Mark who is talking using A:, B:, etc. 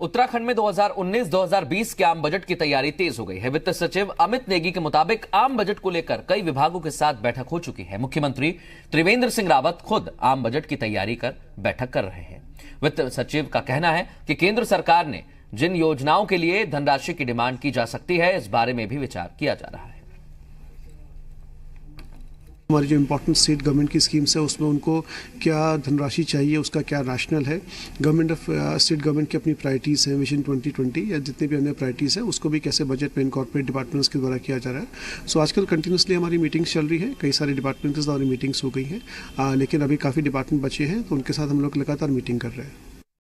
A: उत्तराखंड में 2019-2020 के आम बजट की तैयारी तेज हो गई है। वित्त सचिव अमित नेगी के मुताबिक आम बजट को लेकर कई विभागों के साथ बैठक हो चुकी है। मुख्यमंत्री त्रिवेंद्र सिंह रावत खुद आम बजट की तैयारी कर बैठक कर रहे हैं। वित्त सचिव का कहना है कि केंद्र सरकार ने जिन योजनाओं के लिए धनराशि की डिमांड की जा सकती है, इस बारे में भी विचार किया जा रहा है।
B: हमारी जो इम्पोर्टेंट स्टेट गवर्नमेंट की स्कीम्स है उसमें उनको क्या धनराशि चाहिए, उसका क्या रैशनल है। गवर्नमेंट ऑफ स्टेट गवर्नमेंट की अपनी प्रायोरिटीज़ हैं, विजन 2020 या जितने भी अन्य प्रायोरिटीज़ है उसको भी कैसे बजट में इनकॉर्पोरेट डिपार्टमेंट्स के द्वारा किया जा रहा है। सो आजकल कंटिन्यूसली हमारी मीटिंग्स चल रही है, कई सारे डिपार्टमेंट्स के द्वारा मीटिंग्स हो गई हैं, लेकिन अभी काफ़ी डिपार्टमेंट बचे हैं तो उनके साथ हम लोग लगातार मीटिंग कर रहे हैं।